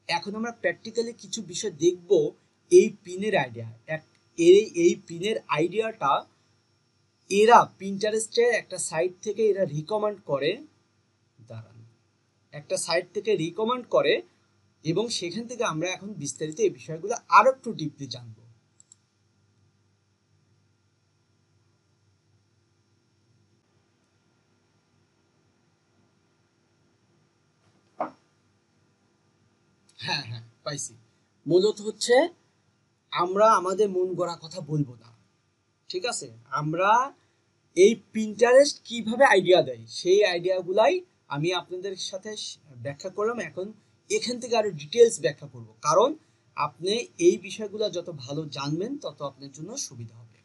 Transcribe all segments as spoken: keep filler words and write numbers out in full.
এখন আমরা প্র্যাকটিক্যালি কিছু বিষয় দেখব এই পিনের আইডিয়া। এক এই এই পিনের আইডিয়াটা এরা পিন্টারেস্টের একটা সাইট থেকে এরা রিকমেন্ড করে, দাঁড়ান, একটা সাইট থেকে রিকমেন্ড করে এবং সেখান থেকে আমরা এখন বিস্তারিত এই বিষয়গুলো আরো একটু ডিপলি জানবো। হ্যাঁ হ্যাঁ পাইছি। মূলত হচ্ছে আমরা আমাদের মন গড়া কথা বলবো না, ঠিক আছে? আমরা এই পিন্টারেস্ট কিভাবে আইডিয়া দেয় সেই আইডিয়াগুলাই আমি আপনাদের সাথে ব্যাখ্যা করলাম। এখন এখান থেকে আরো ডিটেলস ব্যাখ্যা করব, কারণ আপনি এই বিষয়গুলো যত ভালো জানবেন তত আপনার জন্য সুবিধা হবে।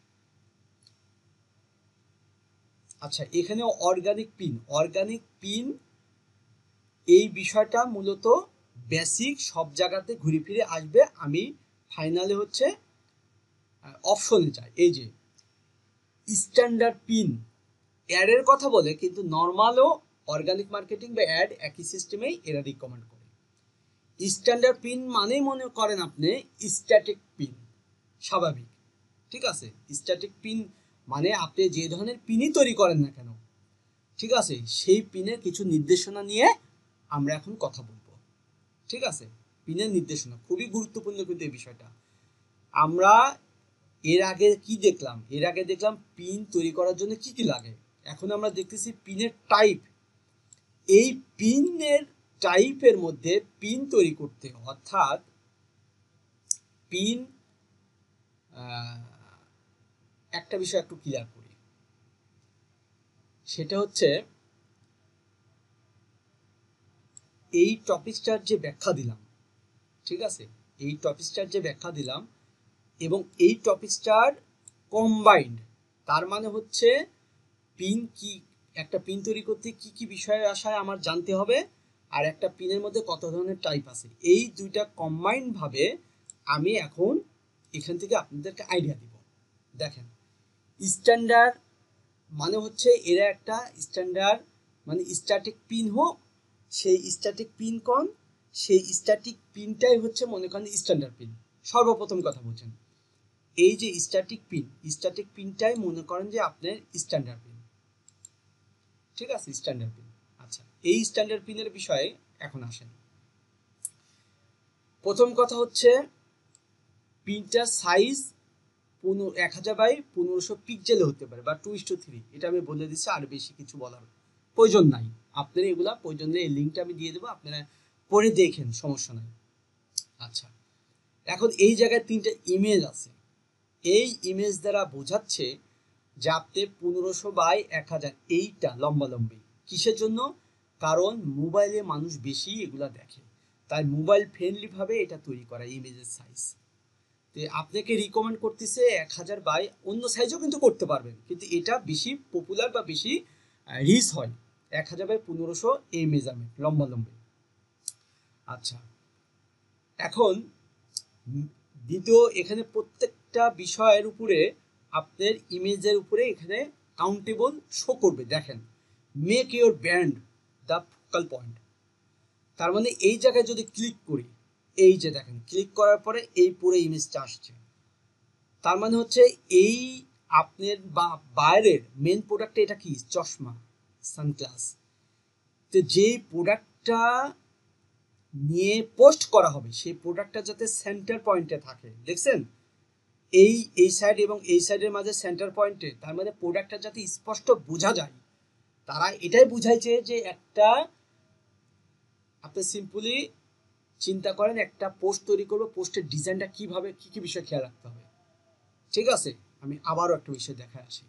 আচ্ছা, এখানে অর্গানিক পিন, অর্গানিক পিন এই বিষয়টা মূলত বেসিক সব জায়গাতে ঘুরে ফিরে আসবে। আমি ফাইনালে হচ্ছে অপশনে যাই। এই যে স্ট্যান্ডার্ড পিন অ্যাডের কথা বলে, কিন্তু নর্মালও অর্গানিক মার্কেটিং বা অ্যাড একই সিস্টেমেই এরা রিকমেন্ড করে। স্ট্যান্ডার্ড পিন মানেই মনে করেন আপনি স্ট্যাটিক পিন, স্বাভাবিক, ঠিক আছে? স্ট্যাটিক পিন মানে আপনি যে ধরনের পিনই তৈরি করেন না কেন, ঠিক আছে, সেই পিনের কিছু নির্দেশনা নিয়ে আমরা এখন কথা বলবো, ঠিক আছে? পিনের নির্দেশনা খুবই গুরুত্বপূর্ণ কিন্তু এই বিষয়টা। আমরা এর আগে কি দেখলাম? এর আগে দেখলাম পিন তৈরি করার জন্য কি কি লাগে। এখন আমরা দেখতেছি পিনের টাইপ। এই পিনের টাইপের মধ্যে পিন তৈরি করতে, অর্থাৎ পিন, একটা বিষয় একটু ক্লিয়ার করি, সেটা হচ্ছে এই টপিকটার যে ব্যাখ্যা দিলাম, ঠিক আছে, এই টপিকটার যে ব্যাখ্যা দিলাম এবং এই টপিকটার কম্বাইন্ড, তার মানে হচ্ছে পিন কি, একটা পিন তৈরি করতে কি কি বিষয় আসায় আমার জানতে হবে, আর একটা পিনের মধ্যে কত ধরনের টাইপ আছে, এই দুইটা কম্বাইন্ড ভাবে আমি এখন এখান থেকে আপনাদেরকে আইডিয়া দিব। দেখেন, স্ট্যান্ডার্ড মানে হচ্ছে এরা একটা স্ট্যান্ডার্ড মানে স্ট্যাটিক পিন হোক, সেই স্ট্যাটিক পিন কোন, সেই স্ট্যাটিক পিনটাই হচ্ছে মনে করেন স্ট্যান্ডার্ড পিন। সর্বপ্রথম কথা বলছেন এই যে স্ট্যাটিক পিন, স্ট্যাটিক পিনটাই মনে করেন যে আপনার স্ট্যান্ডার্ড পিন, ঠিক আছে? Standard pin. আচ্ছা, এই স্ট্যান্ডার্ড পিনের বিষয়ে এখন আসেন। প্রথম কথা হচ্ছে পিনটার সাইজ পনেরো এক হাজার বাই পনেরোশো পিক্সেলে হতে পারে বা টু ইস টু থ্রি, এটা আমি বলে দিচ্ছি, আর বেশি কিছু বলার প্রয়োজন নাই। আপনারা এগুলা প্রয়োজন নেই, এই লিঙ্কটা আমি দিয়ে দেবো, আপনারা পরে দেখেন, সমস্যা নাই। আচ্ছা, এখন এই জায়গায় তিনটা ইমেজ আছে। এই ইমেজ দ্বারা বোঝাচ্ছে যে আপনি পনেরোশো বাই এক হাজার, এইটা লম্বালম্বি কিসের জন্য? কারণ মোবাইলে মানুষ বেশি এগুলা দেখে, তাই মোবাইল ফ্রেন্ডলি ভাবে এটা তৈরি করা ইমেজের সাইজ। তো আপনাকে রিকমেন্ড করতেছে এক হাজার বাই, অন্য সাইজও কিন্তু করতে পারবেন, কিন্তু এটা বেশি পপুলার বা বেশি রিচ হয় এক হাজার বাই পনেরোশো এই মেজারমেন্ট লম্বালম্বি। আচ্ছা, এখন দ্বিতীয়, এখানে প্রত্যেকটা বিষয়ের উপরে আপনার ইমেজের উপরে এখানে কাউন্টেবল শো করবে। দেখেন, make your brand the focal point, তার মানে এই জায়গায় যদি ক্লিক করি, এই যে দেখেন ক্লিক করার পরে এই পুরো ইমেজটা আসছে, তার মানে হচ্ছে এই আপনার বা বাইরের মেন প্রোডাক্ট এটা কি? চশমা, সানগ্লাস। তো যেই প্রোডাক্টটা নিয়ে পোস্ট করা হবে সেই প্রোডাক্টটা যাতে সেন্টার পয়েন্টে থাকে, দেখছেন এই এই সাইড এবং এই সাইডের মাঝে সেন্টার পয়েন্টে, তার মানে প্রোডাক্টটা যাতে স্পষ্ট বোঝা যায়। তারা এটাই বুঝাইছে যে একটা, আপনি সিম্পলি চিন্তা করেন একটা পোস্ট তৈরি করবো, পোস্টের ডিজাইনটা কিভাবে, কি কি বিষয় খেয়াল রাখতে হবে, ঠিক আছে? আমি আবারও একটা বিষয় দেখায় আসি।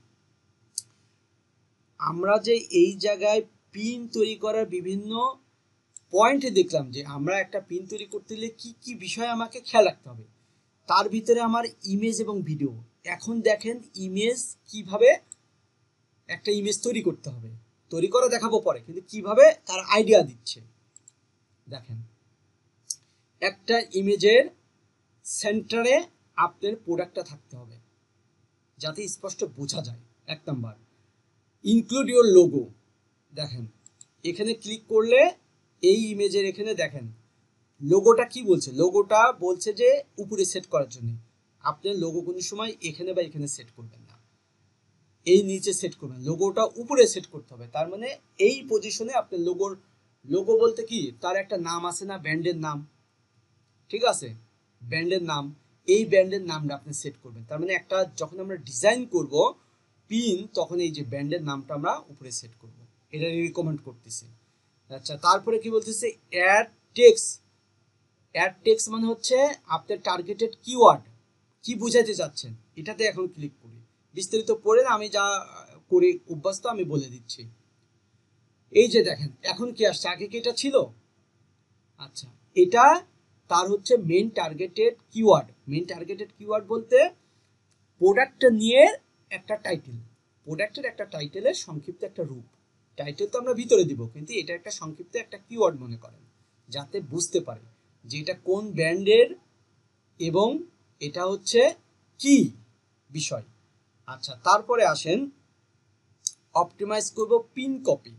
আমরা যে এই জায়গায় পিন তৈরি করার বিভিন্ন পয়েন্টে দেখলাম যে আমরা একটা পিন তৈরি করতে গেলে কি কি বিষয় আমাকে খেয়াল রাখতে হবে, তার ভিতরে আমার ইমেজ এবং ভিডিও। এখন দেখেন ইমেজ কিভাবে একটা ইমেজ তৈরি করতে হবে, তৈরি করা দেখাবো পরে, কিন্তু কিভাবে তার আইডিয়া দিচ্ছে। দেখেন, একটা ইমেজের সেন্টারে আপনার প্রোডাক্টটা থাকতে হবে যাতে স্পষ্ট বোঝা যায়। এক নাম্বার, ইনক্লুড ইউর লোগো। দেখেন এখানে ক্লিক করলে এই ইমেজের এখানে দেখেন লোগোটা কি বলছে, লোগোটা বলছে যে উপরে সেট করার জন্য। আপনার লোগো কোনো সময় এখানে বা এখানে সেট করবেন না, এই নিচে সেট করবেন, লোগোটা উপরে সেট করতে হবে। তার মানে এই পজিশনে আপনার লোগোর, লোগো বলতে কি তার একটা নাম আছে না, ব্র্যান্ডের নাম, ঠিক আছে, ব্র্যান্ডের নাম, এই ব্র্যান্ডের নামটা আপনি সেট করবেন। তার মানে একটা যখন আমরা ডিজাইন করব পিন, তখন এই যে ব্র্যান্ডের নামটা আমরা উপরে সেট করব, এটা রিকমেন্ড করতেছি। আচ্ছা, তারপরে কি বলতেছে, অ্যাড টেক্সট। অ্যাড টেক্সট মানে হচ্ছে আপনার টার্গেটেড কিওয়ার্ড কি বুঝাইতে চাচ্ছেন, এটাতে এখন ক্লিক করি। বিস্তারিত পড়ে আমি যা করে অভ্যস্ত আমি বলে দিচ্ছি। এই যে দেখেন এখন কি আসছে, আগে কি এটা ছিল? আচ্ছা, এটা তার হচ্ছে main targeted keyword. Main targeted keyword বলতে প্রোডাক্টটা নিয়ে একটা টাইটেল, প্রোডাক্টের একটা টাইটেলের সংক্ষিপ্ত একটা রূপ। টাইটেল তো আমরা ভিতরে দিব, কিন্তু এটা একটা সংক্ষিপ্ত একটা কিওয়ার্ড মনে করেন, যাতে বুঝতে পারে যে এটা কোন ব্র্যান্ডের এবং এটা হচ্ছে কি বিষয়। আচ্ছা, তারপরে আসেন অপটিমাইজ করব pin copy.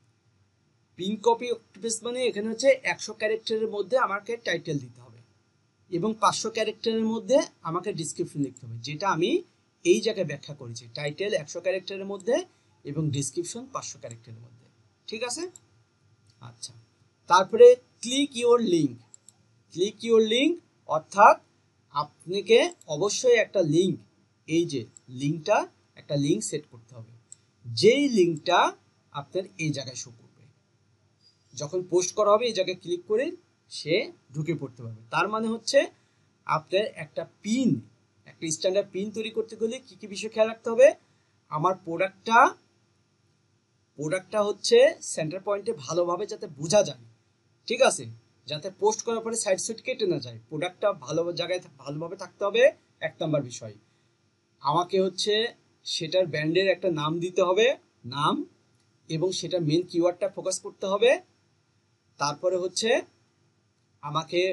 Pin copy optimize মানে এখানে হচ্ছে একশো ক্যারেক্টারের মধ্যে আমাকে টাইটেল দিতে হবে এবং পাঁচশো ক্যারেক্টারের মধ্যে আমাকে ডিসক্রিপশন লিখতে হবে, যেটা আমি এই জায়গায় ব্যাখ্যা করেছি। টাইটেল একশো ক্যারেক্টারের মধ্যে এবং ডিসক্রিপশন পাঁচশো ক্যারেক্টারের মধ্যে, ঠিক আছে। আচ্ছা, তারপরে click your link. Click your link অর্থাৎ আপনাকে অবশ্যই একটা লিঙ্ক, এই যে লিঙ্কটা, একটা লিঙ্ক সেট করতে হবে, যেই লিঙ্কটা আপনার এই জায়গায় শো করবে। যখন পোস্ট করা হবে এই জায়গায় ক্লিক করে সে ঢুকে পড়তে পারবে। তার মানে হচ্ছে আপনার একটা পিন, একটা স্ট্যান্ডার্ড পিন তৈরি করতে গেলে কি কি বিষয় খেয়াল রাখতে হবে। আমার প্রোডাক্টটা প্রোডাক্টটা হচ্ছে সেন্টার পয়েন্টে ভালোভাবে যাতে বোঝা যায়, ঠিক আছে, যাতে পোস্ট করার পরে সাইড সুইট কেটে না যায়, প্রোডাক্টটা ভালো জায়গায় ভালোভাবে থাকতে হবে, এক নাম্বার বিষয়। আমাকে হচ্ছে সেটার ব্র্যান্ডের একটা নাম দিতে হবে, নাম, এবং সেটা মেন কিওয়ার্ডটা ফোকাস করতে হবে। তারপরে হচ্ছে আমাকে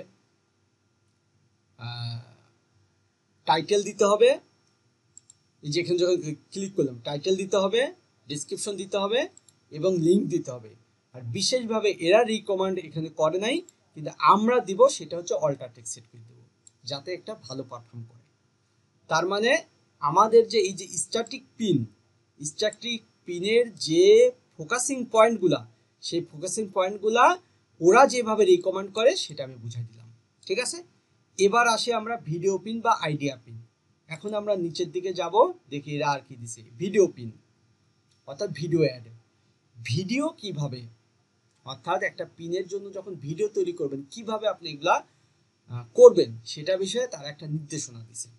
টাইটেল দিতে হবে, যেখানে যখন ক্লিক করলাম টাইটেল দিতে হবে, ডিসক্রিপশন দিতে হবে এবং লিঙ্ক দিতে হবে। আর বিশেষভাবে এরা রিকমেন্ড এখানে করে নাই, কিন্তু আমরা দিব, সেটা হচ্ছে অল্টার টেক্সট সেট করে দেবো, যাতে একটা ভালো পারফর্ম করে। তার মানে আমাদের যে এই যে স্ট্যাটিক পিন, স্ট্যাটিক পিনের যে ফোকাসিং পয়েন্টগুলা, সেই ফোকাসিং পয়েন্টগুলা ওরা যেভাবে রিকমেন্ড করে সেটা আমি বুঝাই দিলাম, ঠিক আছে। এবার আসে আমরা ভিডিও পিন বা আইডিয়া পিন। এখন আমরা নিচের দিকে যাব, দেখি এরা আর কি দিছে। ভিডিও পিন অর্থাৎ ভিডিও অ্যাড। ভিডিও কিভাবে, অর্থাৎ একটা পিনের জন্য যখন ভিডিও তৈরি করবেন কিভাবে আপনি এগুলা করবেন সেটা বিষয়ে তার একটা নির্দেশনা দিছে।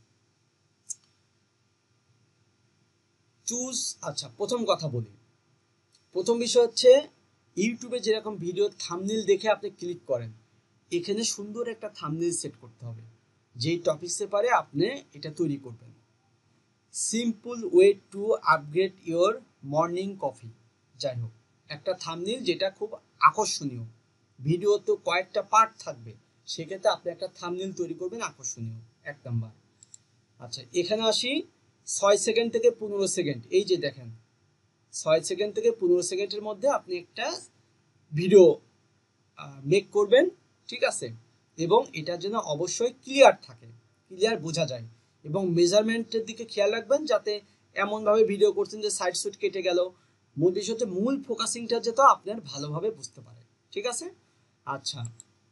চুজ, আচ্ছা প্রথম কথা বলি, প্রথম বিষয় হচ্ছে ইউটিউবে যেরকম ভিডিও থাম্বনেল দেখে আপনি ক্লিক করেন, এখানে সুন্দর একটা থাম্বনেল সেট করতে হবে, যেই টপিকসে পারে আপনি এটা তৈরি করবেন। Simple way to upgrade your morning coffee, যাই হোক একটা থাম্বনেল যেটা খুব আকর্ষণীয়, ভিডিও তো কয়েকটা পার্ট থাকবে, সেক্ষেত্রে আপনি একটা থাম্বনেল তৈরি করবেন আকর্ষণীয়, এক নাম্বার। আচ্ছা, এখানে আসি ছয় সেকেন্ড থেকে পনেরো সেকেন্ড, এই যে দেখেন ছয় সেকেন্ড থেকে পনেরো সেকেন্ডের মধ্যে আপনি একটা ভিডিও মেক করবেন, ঠিক আছে, এবং এটার জন্য অবশ্যই ক্লিয়ার থাকে, ক্লিয়ার বোঝা যায়, এবং মেজারমেন্টের দিকে খেয়াল রাখবেন যাতে এমনভাবে ভিডিও করছেন যে সাইড সুইট কেটে গেল। মূল বিষয় হচ্ছে মূল ফোকাসিংটা যেটা আপনার ভালোভাবে বুঝতে পারে, ঠিক আছে। আচ্ছা,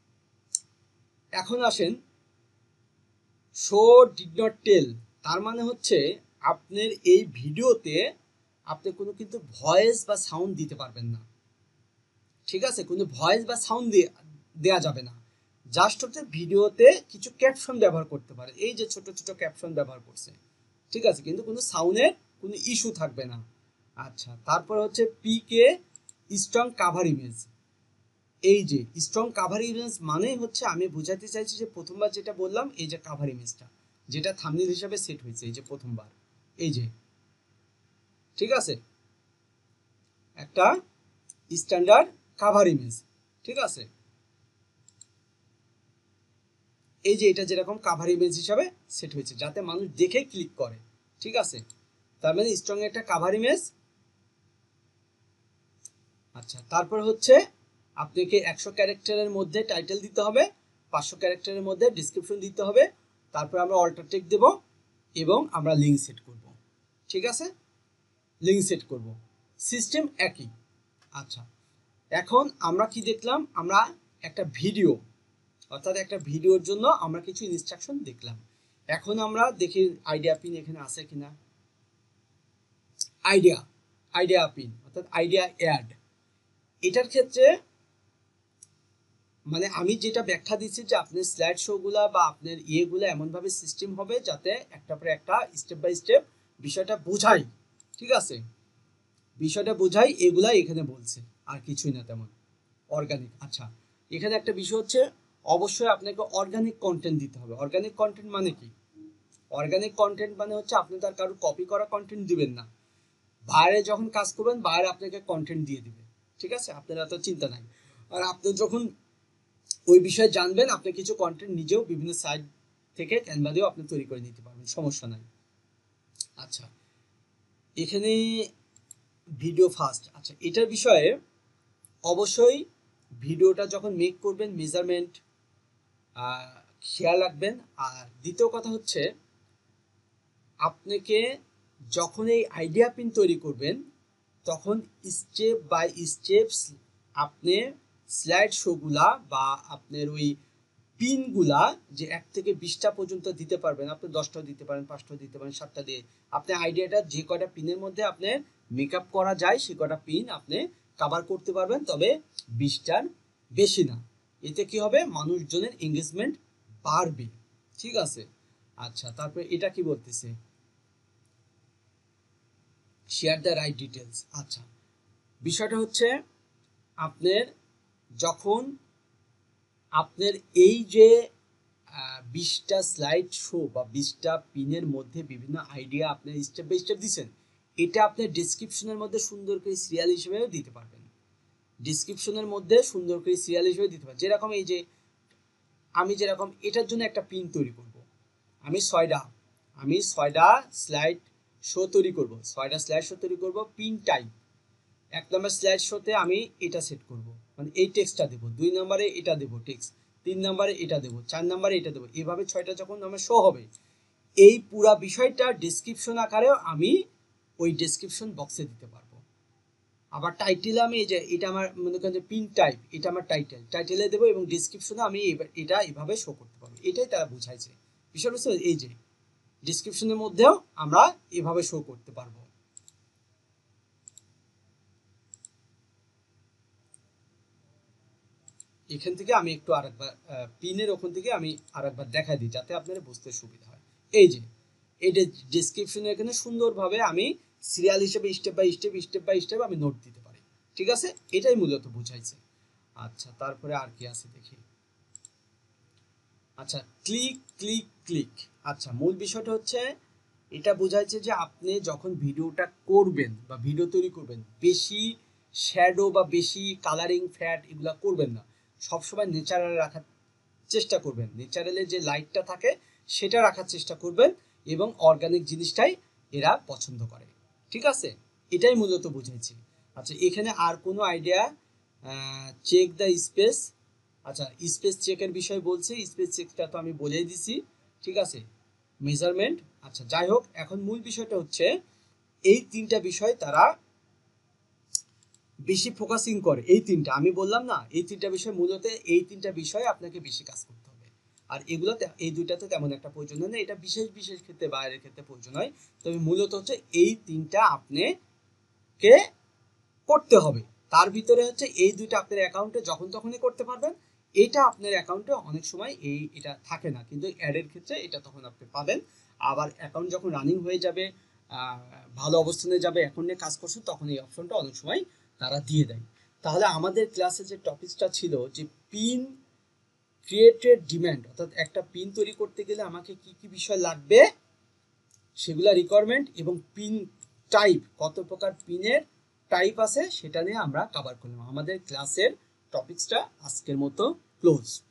এখন আসেন শো ডিড নট টেল। তার মানে হচ্ছে আপনার এই ভিডিওতে আপনি কোনো কিন্তু ভয়েস বা সাউন্ড দিতে পারবেন না, ঠিক আছে, কোনো ভয়েস বা সাউন্ড দেওয়া যাবে না। জাস্ট হচ্ছে ভিডিওতে কিছু ক্যাপশন ব্যবহার করতে পারে, এই যে ছোট ছোট ক্যাপশন ব্যবহার করছে, ঠিক আছে, কিন্তু কোনো সাউন্ডের কোনো ইস্যু থাকবে না। আচ্ছা, তারপর হচ্ছে পিকে স্ট্রং কাভার ইমেজ। এই যে স্ট্রং কাভার ইমেজ মানে হচ্ছে আমি বোঝাতে চাইছি যে প্রথমবার যেটা বললাম, এই যে কাভার ইমেজটা যেটা থাম্বনেল হিসাবে সেট হয়েছে, এই যে প্রথমবার, এই যে, ঠিক আছে, একটা স্ট্যান্ডার্ড কাভার ইমেজ, ঠিক আছে, এই যে এটা যেরকম কাভার ইমেজ হিসাবে সেট হয়েছে যাতে মানুষ দেখে ক্লিক করে, ঠিক আছে, তার মানে স্ট্রং একটা কাভার ইমেজ। আচ্ছা, তারপর হচ্ছে আপনাকে একশো ক্যারেক্টারের মধ্যে টাইটেল দিতে হবে পাঁচশো ক্যারেক্টারের মধ্যে ডেসক্রিপশন দিতে হবে, তারপর আমরা অল্টার টেক্সট দেব এবং আমরা লিঙ্ক সেট করব। ঠিক আছে, লিঙ্ক সেট করব, সিস্টেম একই। আচ্ছা, এখন আমরা কি দেখলাম, আমরা একটা ভিডিও, অর্থাৎ একটা ভিডিওর জন্য আমরা কিছু ইনস্ট্রাকশন দেখলাম। এখন আমরা দেখি আইডিয়া পিন এখানে আছে কিনা। আইডিয়া আইডিয়া পিন অর্থাৎ আইডিয়া অ্যাড, এটার ক্ষেত্রে মানে আমি যেটা ব্যাখ্যা দিচ্ছি যে আপনার স্লাইড শোগুলা বা আপনার ইয়েগুলো এমনভাবে সিস্টেম হবে যাতে একটা পরে একটা স্টেপ বাই স্টেপ বিষয়টা বোঝাই। ঠিক আছে, বিষয়টা বোঝাই, এগুলা এখানে বলছে, আর কিছুই না তেমন। অর্গানিক, আচ্ছা এখানে একটা বিষয় হচ্ছে অবশ্যই আপনাকে অর্গানিক কন্টেন্ট দিতে হবে। অর্গানিক কন্টেন্ট মানে কি? অর্গানিক কন্টেন্ট মানে হচ্ছে আপনি তার কারো কপি করা কন্টেন্ট দিবেন না, বাইরে যখন কাজ করবেন বাইরে আপনাকে কন্টেন্ট দিয়ে দিবে। ঠিক আছে, আপনার এত চিন্তা নাই। আর আপনি যখন ওই বিষয়ে জানবেন, আপনি কিছু কন্টেন্ট নিজেও বিভিন্ন সাইট থেকে ক্যানভা দিয়েও আপনি তৈরি করে নিতে পারবেন, সমস্যা নাই। আচ্ছা, এখানে ভিডিও ফাস্ট, আচ্ছা এটার বিষয়ে অবশ্যই ভিডিওটা যখন মেক করবেন মেজারমেন্ট খেয়াল রাখবেন। আর দ্বিতীয় কথা হচ্ছে আপনাকে যখন এই আইডিয়া পিন তৈরি করবেন তখন স্টেপ বাই স্টেপস আপনি স্লাইড শোগুলা বা আপনার ওই পিনগুলা যে এক থেকে বিশটা পর্যন্ত দিতে পারবেন, আপনি দশটাও দিতে পারেন, পাঁচটাও দিতে পারেন, সাতটা দিয়ে আপনি আইডিয়াটা যে কটা পিনের মধ্যে আপনি মেকআপ করা যায় সে কটা পিন আপনি কভার করতে পারবেন, তবে বিশটার বেশি না। এতে কি হবে, মানুষজনের এঙ্গেজমেন্ট বাড়বে। ঠিক আছে, আচ্ছা তারপরে এটা কি বলতেছে, শেয়ার দ্য রাইট ডিটেলস। আচ্ছা, বিষয়টা হচ্ছে আপনার যখন আপনার এই যে বিশটা স্লাইড শো বা বিশটা পিনের মধ্যে বিভিন্ন আইডিয়া আপনি স্টেপ বাই স্টেপ দিচ্ছেন, এটা আপনি ডেসক্রিপশনের মধ্যে সুন্দর করে সিরিয়াল হিসেবে দিতে পারবেন। ডেসক্রিপশনের মধ্যে সুন্দর করে সিরিয়াল হিসেবে দিতে পারবেন। যেরকম এই যে আমি যেরকম এটার জন্য একটা পিন তৈরি করব, আমি ছয়টা আমি ছয়টা স্লাইড শো তৈরি করব, ছয়টা স্লাইড শো তৈরি করব পিন টাইপ। এক নম্বর স্লাইড শোতে আমি এটা সেট করব, মানে এই টেক্সটটা দেবো, দুই নম্বরে এটা দেবো টেক্সট, তিন নম্বরে এটা দেবো, চার নম্বরে এটা দেবো, এভাবে ছয়টা যখন আমার শো হবে এই পুরা বিষয়টা ডেসক্রিপশন আকারেও আমি ওই ডেসক্রিপশন বক্সে দিতে পারবো। আবার টাইটেল আমি এই যে এটা আমার মনে করেন যে পিন টাইপ, এটা আমার টাইটেল, টাইটেলে দেবো এবং ডেসক্রিপশনে আমি এটা এভাবে শো করতে পারবো। এটাই তারা বুঝাইছে বিষয় হচ্ছে এই যে ডেসক্রিপশনের মধ্যেও আমরা এভাবে শো করতে পারবো। এখান থেকে আমি একটু আরেকবার পিনের ওখান থেকে আমি আরেকবার দেখাই দিই যাতে আপনারা বুঝতে সুবিধা হয়। এই যে এই ডেসক্রিপশনে এখানে সুন্দরভাবে আমি সিরিয়াল হিসেবে step by step step by step আমি নোট দিতে পারি। ঠিক আছে, এটাই মূলত বুঝাইছে। আচ্ছা তারপরে আর কি আছে দেখি। আচ্ছা ক্লিক ক্লিক ক্লিক, আচ্ছা মূল বিষয়টা হচ্ছে এটা বোঝাইছে যে আপনি যখন ভিডিওটা করবেন বা ভিডিও তৈরি করবেন বেশি শ্যাডো বা বেশি কালারিং ফ্যাট এগুলা করবেন না, সবসময় ন্যাচারাল রাখার চেষ্টা করবেন। ন্যাচারালে যে লাইটটা থাকে সেটা রাখার চেষ্টা করবেন এবং অর্গানিক জিনিসটাই এরা পছন্দ করে। ঠিক আছে, এটাই মূলত বুঝাইছি। আচ্ছা এখানে আর কোনো আইডিয়া, চেক দ্য স্পেস, আচ্ছা স্পেস চেকের বিষয় বলছে, স্পেস চেকটা তো আমি বলেই দিছি। ঠিক আছে, মেজারমেন্ট, আচ্ছা যাই হোক এখন মূল বিষয়টা হচ্ছে এই তিনটা বিষয় তারা বেশি ফোকাসিং করে। এই তিনটা আমি বললাম না, এই তিনটা বিষয় মূলত এই তিনটা বিষয় আপনাকে বেশি কাজ করতে হবে। আর এগুলোতে এই দুইটাতে তেমন একটা প্রয়োজন হয় না, এটা বিশেষ বিশেষ ক্ষেত্রে বাইরের ক্ষেত্রে প্রয়োজন হয়। তবে মূলত হচ্ছে এই তিনটা আপনাকে করতে হবে। তার ভিতরে হচ্ছে এই দুইটা আপনার অ্যাকাউন্টে যখন তখনই করতে পারবেন, এইটা আপনার অ্যাকাউন্টে অনেক সময় এই এটা থাকে না, কিন্তু অ্যাডের ক্ষেত্রে এটা তখন আপনি পাবেন। আবার অ্যাকাউন্ট যখন রানিং হয়ে যাবে, ভালো অবস্থানে যাবে, অ্যাকাউন্টে কাজ করছে, তখন এই অপশনটা অনেক সময় তারা দিয়ে দেয়। তাহলে আমাদের ক্লাসে যে টপিকটা ছিল যে পিন ক্রিয়েটেড ডিমান্ড, অর্থাৎ একটা পিন তৈরি করতে গেলে আমাকে কি কি বিষয় লাগবে সেগুলা রিকোয়ারমেন্ট, এবং পিন টাইপ কত প্রকার পিনের টাইপ আছে সেটা নিয়ে আমরা কভার করলাম। আমাদের ক্লাসের টপিকসটা আজকের মতো ক্লোজ।